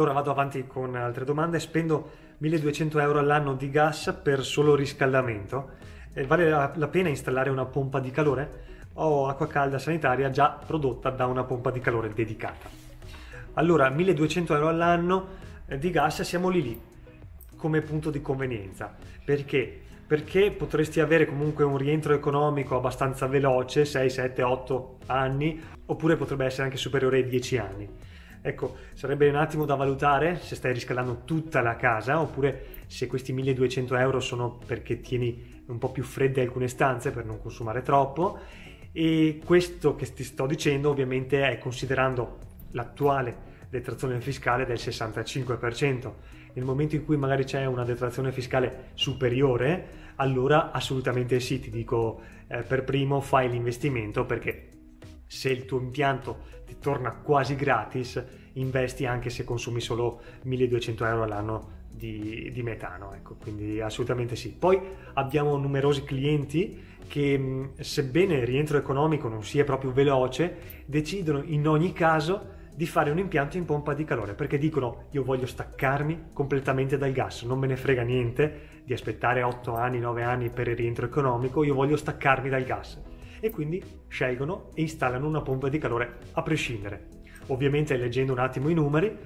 Allora vado avanti con altre domande. Spendo 1200 euro all'anno di gas per solo riscaldamento. Vale la pena installare una pompa di calore? Ho acqua calda sanitaria già prodotta da una pompa di calore dedicata. Allora, 1200 euro all'anno di gas, siamo lì come punto di convenienza. Perché? Perché potresti avere comunque un rientro economico abbastanza veloce, 6, 7, 8 anni, oppure potrebbe essere anche superiore ai 10 anni. Ecco, sarebbe un attimo da valutare se stai riscaldando tutta la casa, oppure se questi 1200 euro sono perché tieni un po' più fredde alcune stanze per non consumare troppo. E questo che ti sto dicendo ovviamente è considerando l'attuale detrazione fiscale del 65%. Nel momento in cui magari c'è una detrazione fiscale superiore, allora assolutamente sì, ti dico per primo fai l'investimento, perché se il tuo impianto ti torna quasi gratis, investi anche se consumi solo 1200 euro all'anno di metano, ecco, quindi assolutamente sì. Poi abbiamo numerosi clienti che, sebbene il rientro economico non sia proprio veloce, decidono in ogni caso di fare un impianto in pompa di calore, perché dicono: io voglio staccarmi completamente dal gas, non me ne frega niente di aspettare 8 anni, 9 anni per il rientro economico, io voglio staccarmi dal gas. E quindi scelgono e installano una pompa di calore a prescindere. Ovviamente leggendo un attimo i numeri,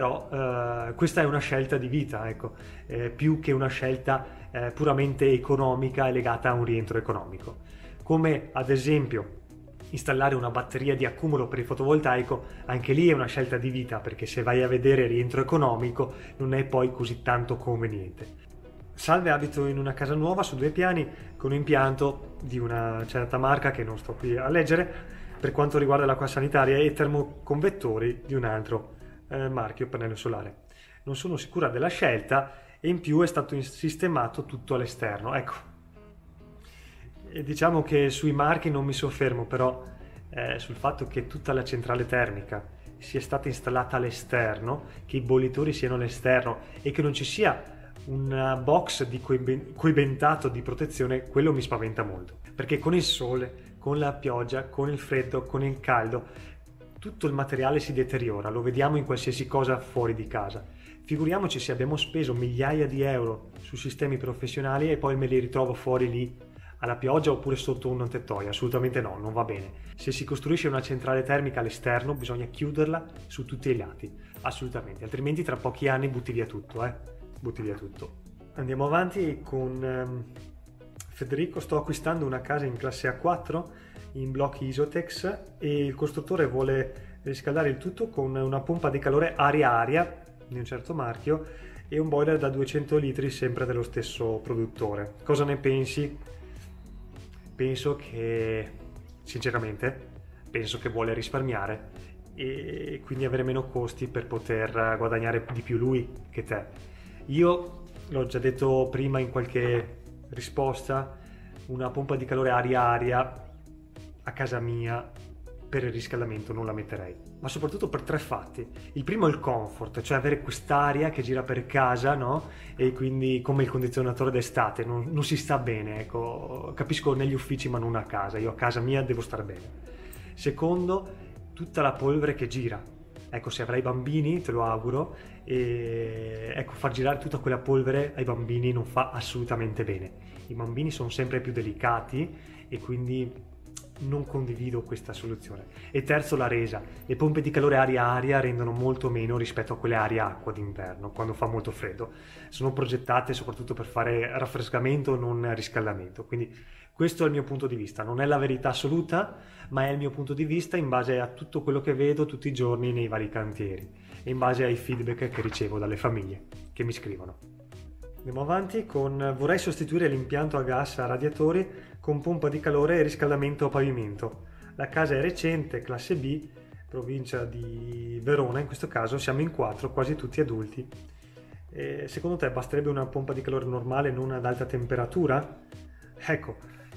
però questa è una scelta di vita, ecco, più che una scelta puramente economica e legata a un rientro economico. Come ad esempio installare una batteria di accumulo per il fotovoltaico, anche lì è una scelta di vita, perché se vai a vedere il rientro economico non è poi così tanto conveniente. Salve, abito in una casa nuova su 2 piani con un impianto di una certa marca che non sto qui a leggere per quanto riguarda l'acqua sanitaria e termoconvettori di un altro marchio pannello solare. Non sono sicura della scelta e in più è stato sistemato tutto all'esterno. Ecco, e diciamo che sui marchi non mi soffermo, però sul fatto che tutta la centrale termica sia stata installata all'esterno, che i bollitori siano all'esterno e che non ci sia una box di coibentato di protezione, quello mi spaventa molto, perché con il sole, con la pioggia, con il freddo, con il caldo, tutto il materiale si deteriora, lo vediamo in qualsiasi cosa fuori di casa. Figuriamoci se abbiamo speso migliaia di euro su sistemi professionali e poi me li ritrovo fuori lì alla pioggia oppure sotto un tettoio. Assolutamente no, non va bene. Se si costruisce una centrale termica all'esterno bisogna chiuderla su tutti i lati, assolutamente, altrimenti tra pochi anni butti via tutto, butti via tutto. Andiamo avanti con Federico. Sto acquistando una casa in classe A4 in blocchi Isotex e il costruttore vuole riscaldare il tutto con una pompa di calore aria-aria di un certo marchio e un boiler da 200 litri sempre dello stesso produttore. Cosa ne pensi? Penso che, sinceramente, vuole risparmiare e quindi avere meno costi per poter guadagnare di più lui che te. Io l'ho già detto prima in qualche risposta, una pompa di calore aria-aria a casa mia per il riscaldamento non la metterei, ma soprattutto per 3 fatti. Il primo è il comfort, cioè avere quest'aria che gira per casa, no? E quindi come il condizionatore d'estate non si sta bene, ecco. Capisco negli uffici ma non a casa, io a casa mia devo stare bene. Secondo, tutta la polvere che gira. Ecco, se avrai bambini, te lo auguro, e ecco, far girare tutta quella polvere ai bambini non fa assolutamente bene. I bambini sono sempre più delicati e quindi non condivido questa soluzione. E terzo, la resa. Le pompe di calore aria-aria rendono molto meno rispetto a quelle aria-acqua d'inverno, quando fa molto freddo. Sono progettate soprattutto per fare raffrescamento, non riscaldamento. Quindi questo è il mio punto di vista. Non è la verità assoluta, ma è il mio punto di vista in base a tutto quello che vedo tutti i giorni nei vari cantieri e in base ai feedback che ricevo dalle famiglie che mi scrivono. Andiamo avanti con: vorrei sostituire l'impianto a gas a radiatori con pompa di calore e riscaldamento a pavimento. La casa è recente, classe B, provincia di Verona, in questo caso siamo in 4, quasi tutti adulti. Secondo te basterebbe una pompa di calore normale, non ad alta temperatura? Ecco,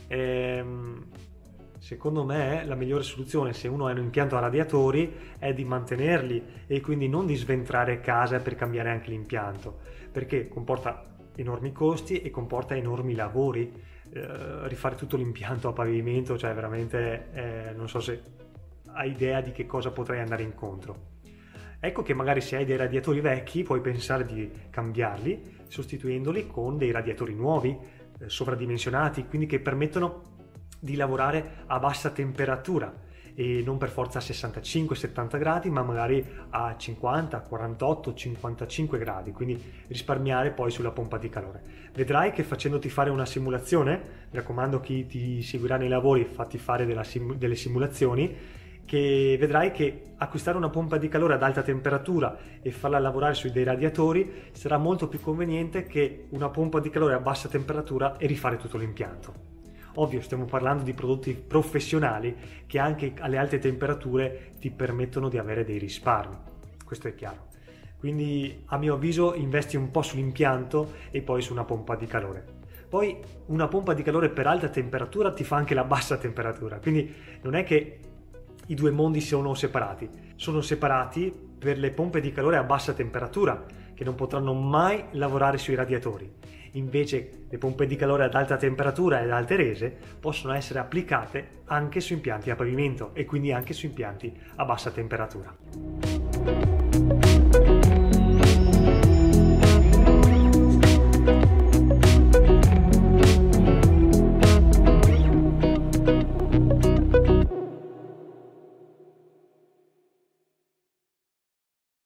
secondo me la migliore soluzione, se uno ha un impianto a radiatori, è di mantenerli e quindi non di sventrare casa per cambiare anche l'impianto, perché comporta enormi costi e comporta enormi lavori. Rifare tutto l'impianto a pavimento, cioè veramente non so se hai idea di che cosa potrei andare incontro. Ecco che magari se hai dei radiatori vecchi puoi pensare di cambiarli sostituendoli con dei radiatori nuovi, sovradimensionati, quindi che permettono di lavorare a bassa temperatura e non per forza a 65-70 gradi, ma magari a 50, 48, 55 gradi, quindi risparmiare poi sulla pompa di calore. Vedrai che facendoti fare una simulazione, mi raccomando, chi ti seguirà nei lavori, fatti fare delle simulazioni, che vedrai che acquistare una pompa di calore ad alta temperatura e farla lavorare su dei radiatori sarà molto più conveniente che una pompa di calore a bassa temperatura e rifare tutto l'impianto. Ovvio, stiamo parlando di prodotti professionali che anche alle alte temperature ti permettono di avere dei risparmi, questo è chiaro. Quindi a mio avviso investi un po' sull'impianto e poi su una pompa di calore. Poi una pompa di calore per alta temperatura ti fa anche la bassa temperatura, quindi non è che i due mondi sono separati per le pompe di calore a bassa temperatura che non potranno mai lavorare sui radiatori. Invece le pompe di calore ad alta temperatura e ad alte rese possono essere applicate anche su impianti a pavimento e quindi anche su impianti a bassa temperatura.